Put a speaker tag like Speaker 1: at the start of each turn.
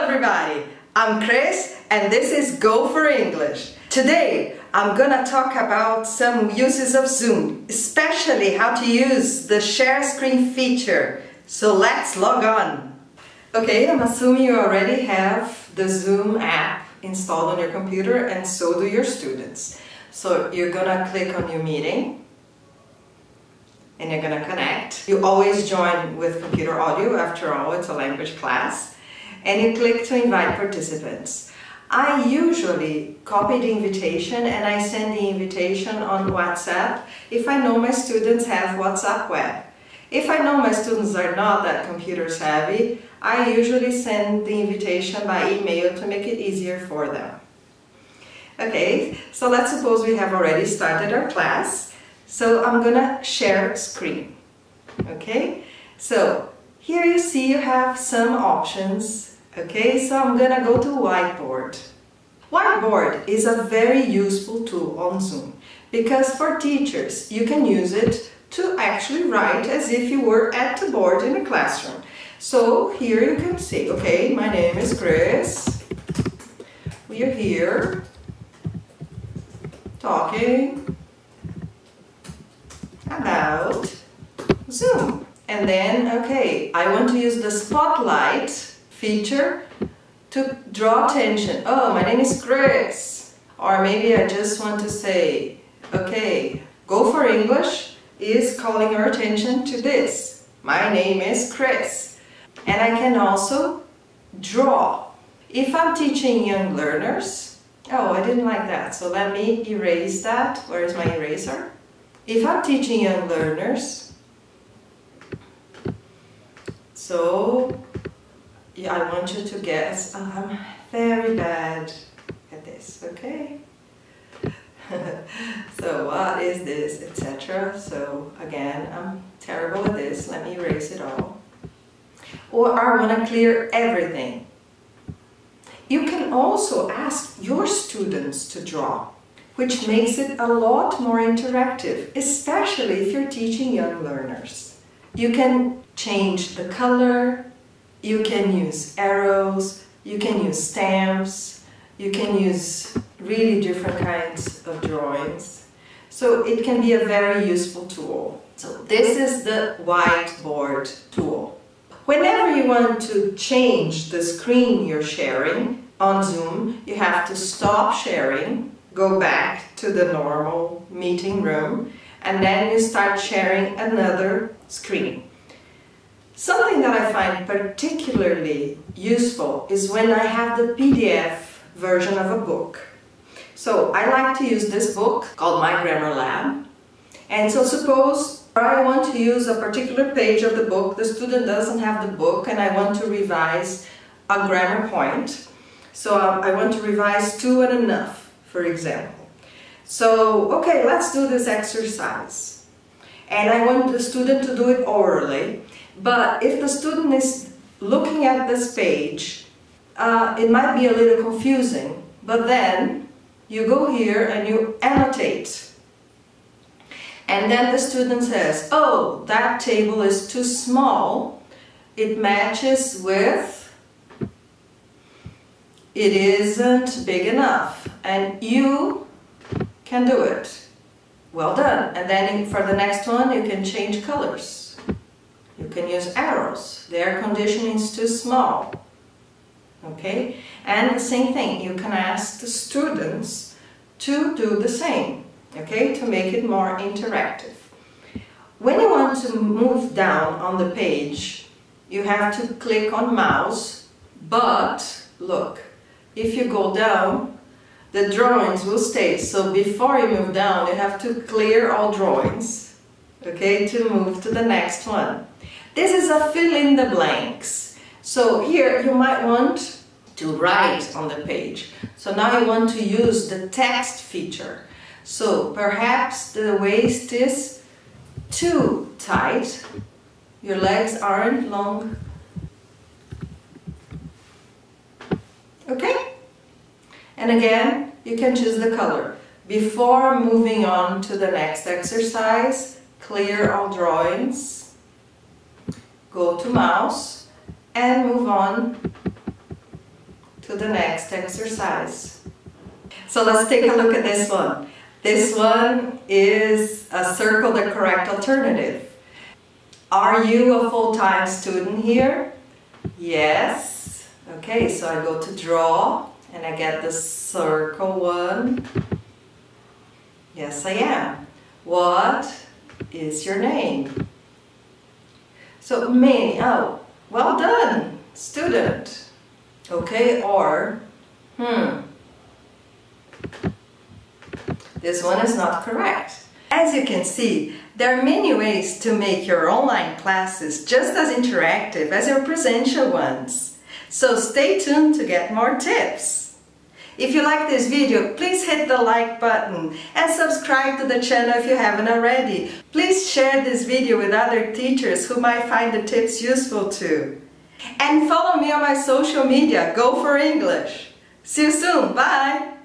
Speaker 1: everybody, I'm Chris and this is Go for English. Today I'm gonna talk about some uses of Zoom, especially how to use the share screen feature. So let's log on. Okay, I'm assuming you already have the Zoom app installed on your computer, and so do your students. So you're gonna click on your meeting and you're gonna connect. You always join with computer audio, after all it's a language class. And you click to invite participants. I usually copy the invitation and I send the invitation on WhatsApp if I know my students have WhatsApp web. If I know my students are not that computer savvy, I usually send the invitation by email to make it easier for them. Okay, so let's suppose we have already started our class. So I'm gonna share screen. Okay, so here you see you have some options. Okay, so I'm gonna go to Whiteboard. Whiteboard is a very useful tool on Zoom because for teachers you can use it to actually write as if you were at the board in a classroom. So here you can say, okay, my name is Chris. We are here talking about Zoom. And then, okay, I want to use the spotlight feature to draw attention. Oh, my name is Chris. Or maybe I just want to say, okay, Go for English is calling your attention to this. My name is Chris. And I can also draw. If I'm teaching young learners, oh, I didn't like that, so let me erase that. Where is my eraser? If I'm teaching young learners, so yeah, I want you to guess. I'm very bad at this, okay? So what is this, etc. So again, I'm terrible at this. Let me erase it all. Or I want to clear everything. You can also ask your students to draw, which makes it a lot more interactive, especially if you're teaching young learners. You can change the color. You can use arrows, you can use stamps, you can use really different kinds of drawings. So it can be a very useful tool. So this is the Whiteboard tool. Whenever you want to change the screen you're sharing on Zoom, you have to stop sharing, go back to the normal meeting room, and then you start sharing another screen. Something that I find particularly useful is when I have the PDF version of a book. So I like to use this book called My Grammar Lab. And so suppose I want to use a particular page of the book, the student doesn't have the book, and I want to revise a grammar point. So I want to revise to and enough, for example. So, okay, let's do this exercise. And I want the student to do it orally. But if the student is looking at this page, it might be a little confusing, but then you go here and you annotate. And then the student says, oh, that table is too small, it matches with, it isn't big enough, and you can do it. Well done. And then for the next one you can change colors. You can use arrows. The air conditioning is too small. Okay? And the same thing, you can ask the students to do the same, okay? To make it more interactive. When you want to move down on the page, you have to click on mouse, but look, if you go down, the drawings will stay. So before you move down, you have to clear all drawings, okay, to move to the next one. This is a fill in the blanks. So here you might want to write on the page. So now you want to use the text feature. So perhaps the waist is too tight. Your legs aren't long. Okay? And again, you can choose the color. Before moving on to the next exercise, clear all drawings. Go to mouse and move on to the next exercise. So let's take a look at this one. This one is circle the correct alternative. Are you a full-time student here? Yes. Okay, so I go to draw and I get the circle one. Yes, I am. What is your name? So many. Oh, well done, student. Okay, or this one is not correct. As you can see, there are many ways to make your online classes just as interactive as your presential ones. So stay tuned to get more tips. If you like this video, please hit the like button and subscribe to the channel if you haven't already. Please share this video with other teachers who might find the tips useful too. And follow me on my social media, Go for English. See you soon, bye!